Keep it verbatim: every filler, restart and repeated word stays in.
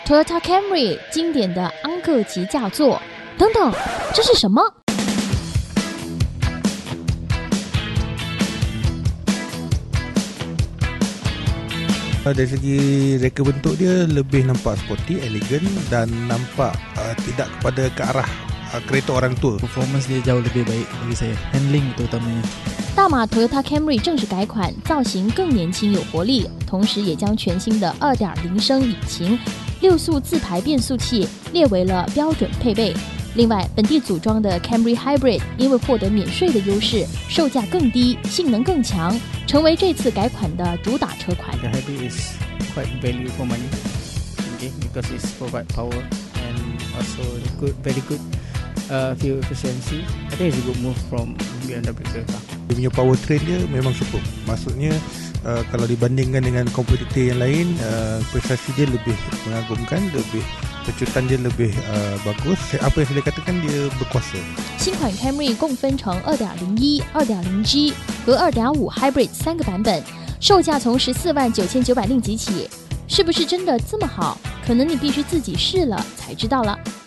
Toyota Camry 经典的昂克级驾座等等，这是什么？ Dari segi reka bentuk dia lebih nampak sporty, elegan dan nampak uh, tidak kepada ke arah uh, kereta orang tua. Performance dia jauh lebih baik bagi saya, handling terutamanya. 大马 Toyota Camry 正式改款，造型更年轻有活力，同时也将全新的 二点零 升引擎、六速自排变速器列为了标准配备。另外，本地组装的 Camry Hybrid 因为获得免税的优势，售价更低，性能更强，成为这次改款的主打车款。 The hybrid is quite value for money, okay, because it's provide power and also good, very good uh, fuel efficiency. I think it's a good move from B M W Toyota. Dia punya powertrain dia memang superb. Maksudnya uh, kalau dibandingkan dengan kompetitor yang lain, uh, prestasi dia lebih mengagumkan, lebih kejutan dia lebih uh, bagus. Apa yang saya katakan, dia berkuasa. 新款 Camry 共分成 二点零一、二点零 G 和 二点五 Hybrid 三个版本，售价从十四万九千九百令吉起。是不是真的这么好？可能你必须自己试了才知道了。